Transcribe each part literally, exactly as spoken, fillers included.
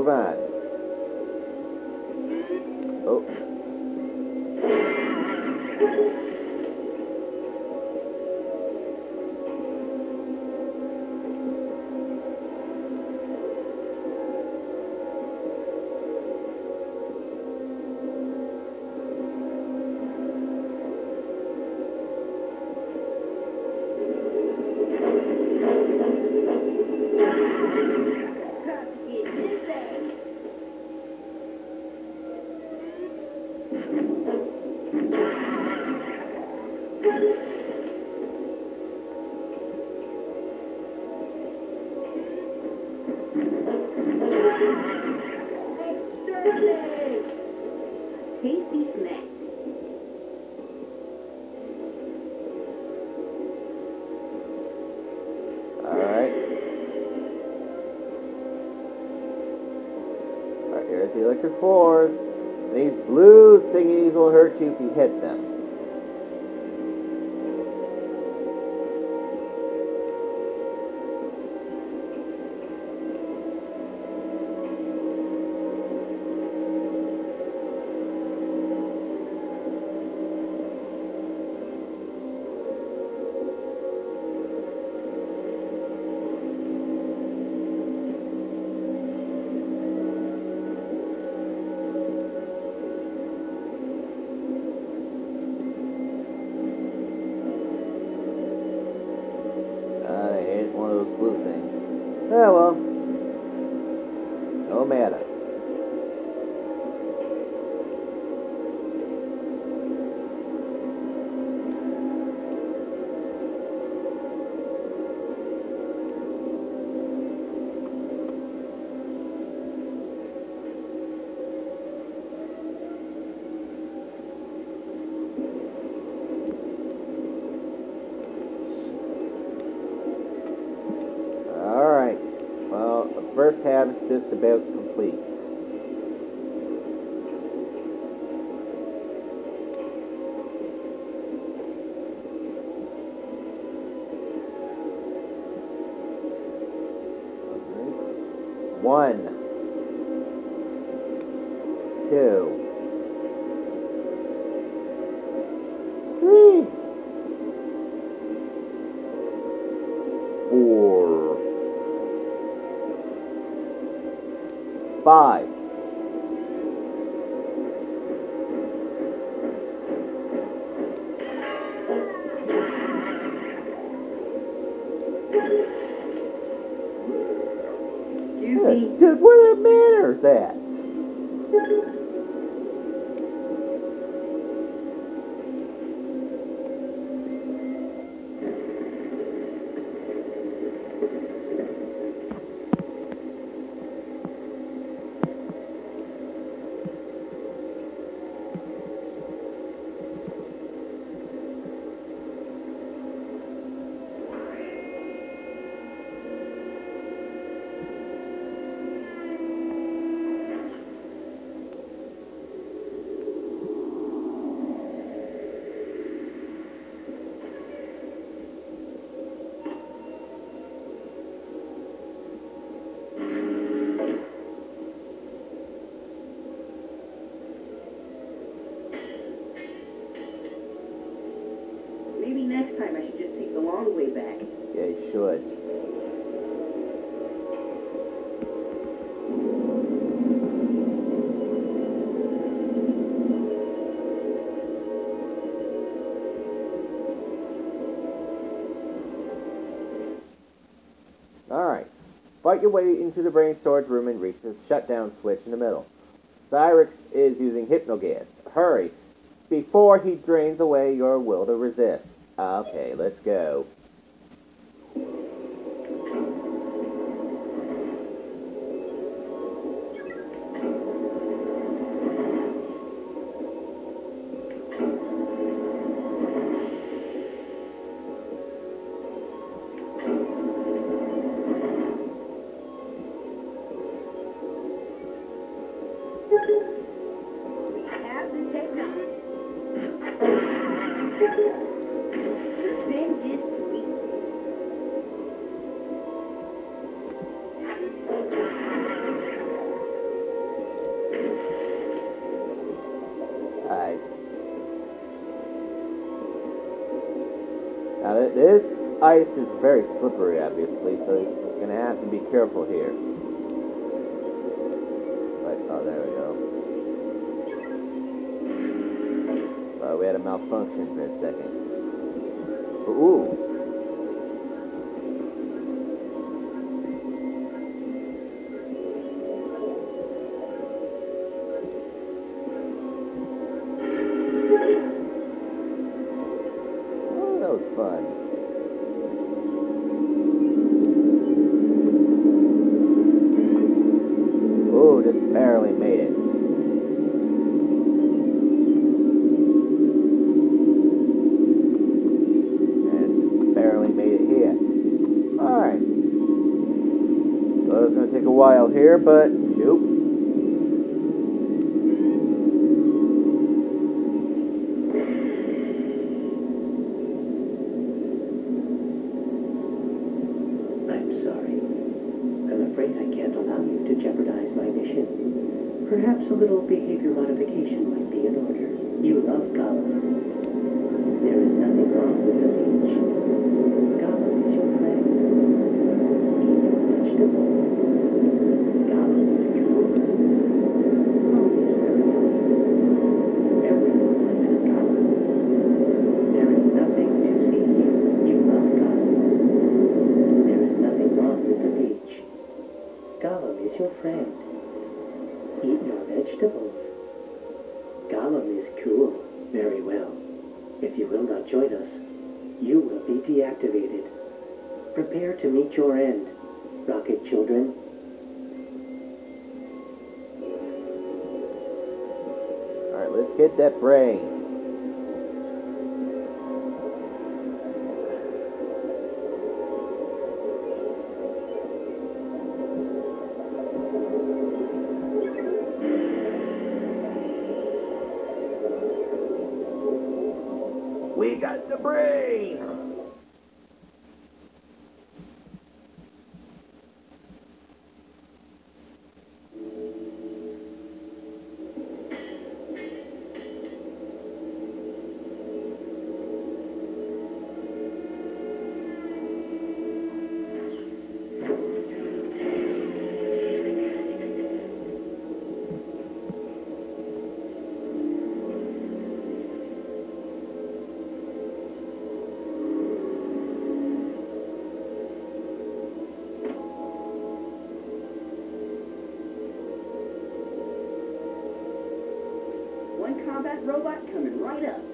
move on. Oh. Tasty snack. Alright. Alright, here's the electric floors. These blue thingies will hurt you if you hit them. Yeah, well, no matter. First half is just about complete. One, two, three, four, five, Excuse me. dude, where the manners at? Maybe next time I should just take the long way back. Yeah, you should. Alright. Fight your way into the brain storage room and reach the shutdown switch in the middle. Cyrix is using hypnogas. Hurry, before he drains away your will to resist. Okay, let's go. We have the technology. Revenge is sweet. Now, this ice is very slippery, obviously, so you're going to have to be careful here. But, oh, there we go. Uh, we had a malfunction for a second. Ooh. Oh, that was fun. Ooh, just barely made it. It's going to take a while here, but nope. I'm sorry. I'm afraid I can't allow you to jeopardize my mission. Perhaps a little behavior modification might be in order. You love Gollum. There is nothing wrong with the beach. Gollum is your friend. Eat your vegetables. Gollum is cool. Home is very healthy. Everyone likes Gollum. There is nothing to see here. You love Gollum. There is nothing wrong with the beach. Gollum is your friend. Eat your vegetables. Gollum is cool. Very well. If you will not join us, you will be deactivated. Prepare to meet your end, rocket children. Alright, let's get that brain. We got the brain! One combat robot coming right up.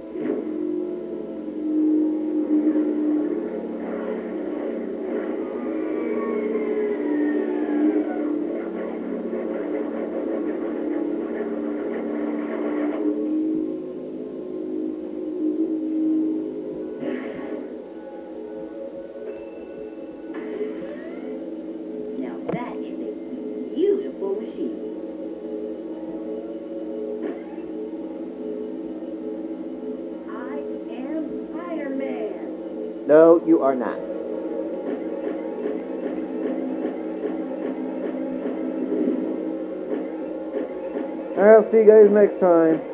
Now that is a beautiful machine. No, you are not. I'll see you guys next time.